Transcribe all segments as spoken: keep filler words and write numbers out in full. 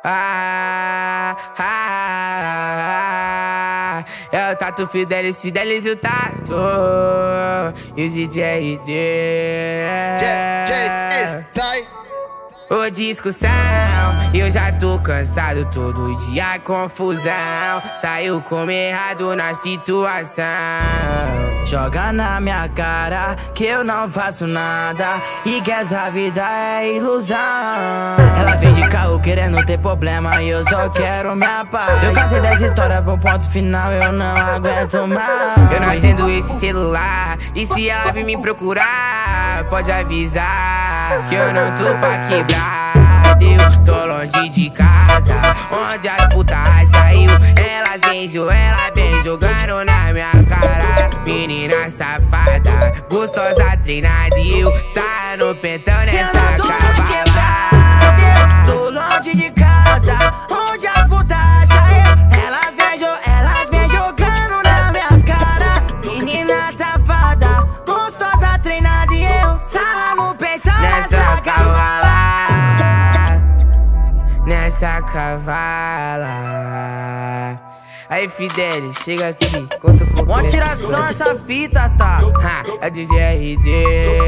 Ah, ah, ah, é o Tato, Fidelis, Fidelis e o Tato. E o D J Ô discussão, eu já tô cansado, todo dia confusão. Saiu como errado na situação. Joga na minha cara que eu não faço nada e que essa vida é ilusão. Ela vem de carro querendo ter problema e eu só quero minha paz. Eu cansei dessa história pro ponto final, eu não aguento mais. Eu não atendo esse celular e se ela vir me procurar, pode avisar que eu não tô pra quebrar. Eu tô longe de casa, onde as putas saiu. Elas vêm, ela vem jogando na minha cara. Menina safada, gostosa, treinada e eu saio no pentão nessa cavalada. Eu tô longe de casa, onde as putas saiu. Elas vêm, elas vêm jogando na minha cara. Menina safada, gostosa, treinada e eu saio no pentão nessa cavalada. Nessa cavala. Aí Fidelis, chega aqui, conta um pouco. Uma tiração essa fita, tá? Ha, é o D J R D.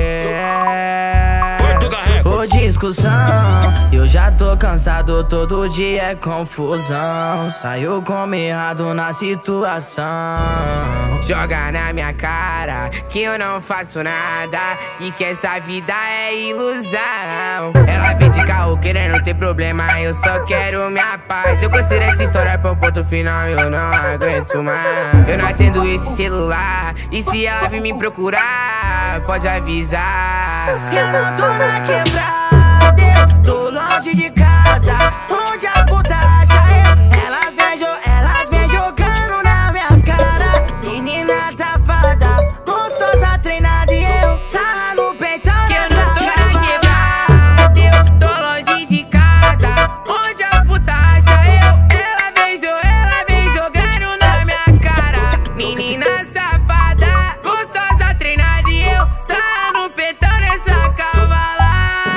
Ô discussão, eu já tô cansado, todo dia é confusão. Saiu como errado na situação. Joga na minha cara que eu não faço nada e que essa vida é ilusão. Ela vem de carro querendo ter problema, eu só quero minha paz. Eu gostei dessa história pro ponto final, eu não aguento mais. Eu não atendo esse celular e se ela vir me procurar, pode avisar. Eu não tô na quebrada, eu tô longe de casa, onde a puta saiu. Elas vêm, elas vêm jogando na minha cara. Menina safada, gostosa, treinada e eu sarra no peitão. Que eu não tô na quebrada, eu tô longe de casa, onde a puta saiu. Ela vem, ela vem jogando na minha cara. Menina safada, gostosa, treinada e eu sarra no peitão nessa cavala.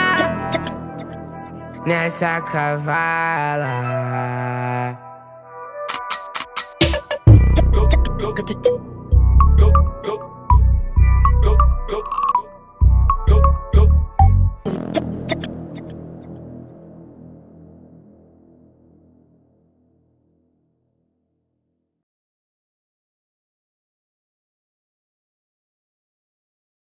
Nessa cavala.